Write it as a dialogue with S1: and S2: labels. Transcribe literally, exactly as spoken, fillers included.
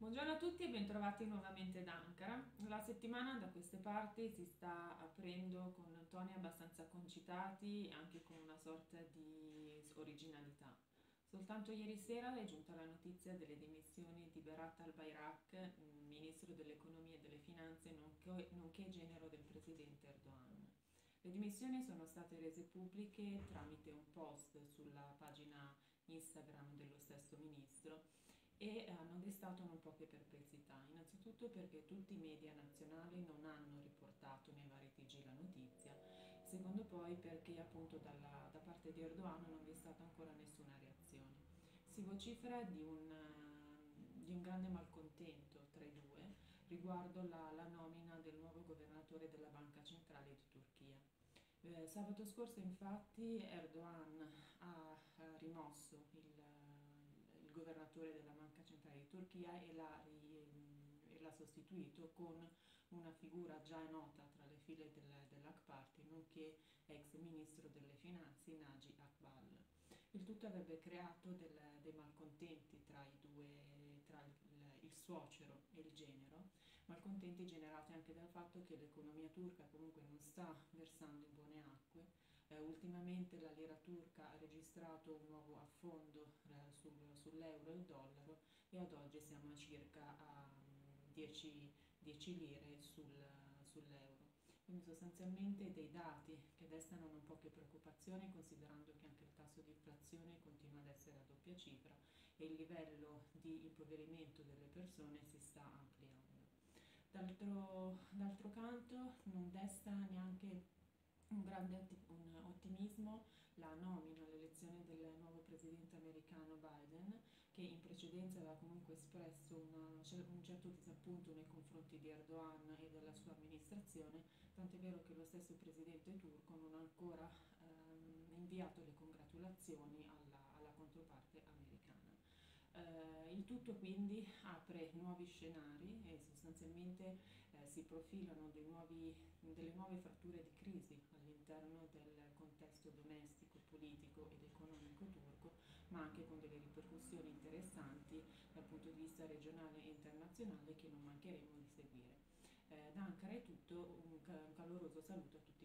S1: Buongiorno a tutti e bentrovati nuovamente da Ankara. La settimana da queste parti si sta aprendo con toni abbastanza concitati e anche con una sorta di originalità. Soltanto ieri sera è giunta la notizia delle dimissioni di Berat al-Bayrak, ministro dell'economia e delle finanze, nonché, nonché genero del presidente Erdogan. Le dimissioni sono state rese pubbliche tramite un post sulla pagina Instagram dello stesso ministro e hanno destato non poche perplessità, innanzitutto perché tutti i media nazionali non hanno riportato nei vari T G la notizia, secondo poi perché appunto dalla, da parte di Erdogan non vi è stata ancora nessuna reazione. Si vocifera di un, eh, di un grande malcontento tra i due riguardo la, la nomina del nuovo governatore della Banca Centrale di Turchia. Eh, sabato scorso infatti Erdogan ha, ha rimosso il, il governatore della Banca Centrale di Turchia e l'ha, ri- e l'ha sostituito con una figura già nota tra le file del, dell'Ak Party, nonché ex ministro delle finanze Naji Akbal. Il tutto avrebbe creato del- dei malcontenti tra i due, tra il, il suocero e il genero, malcontenti generati anche dal fatto che l'economia turca comunque non sta versando in buone acque. Eh, ultimamente la lira turca ha registrato un nuovo affondo eh, sul, sull'euro e il dollaro e ad oggi siamo a circa a mm, dieci, dieci lire sul, sull'euro. Quindi sostanzialmente dei dati che destano non poche preoccupazioni, considerando che anche il tasso di inflazione continua ad essere a doppia cifra e il livello di impoverimento delle persone si sta ampliando. D'altro, d'altro canto non desta neanche un grande atti- un ottimismo la nomina all'elezione del nuovo presidente americano Biden, che in precedenza aveva comunque espresso una- un certo disappunto nei confronti di Erdogan e della sua amministrazione, tant'è vero che lo stesso presidente turco non ha ancora ehm, inviato le congratulazioni alla, alla controparte americana. Eh, il tutto quindi apre nuovi scenari e sostanzialmente eh, si profilano dei nuovi, delle nuove fratture di crisi all'interno del contesto domestico, politico ed economico turco, ma anche con delle ripercussioni interessanti dal punto di vista regionale e internazionale che non mancheremo di seguire. Eh, da Ankara è tutto, un, ca- un caloroso saluto a tutti.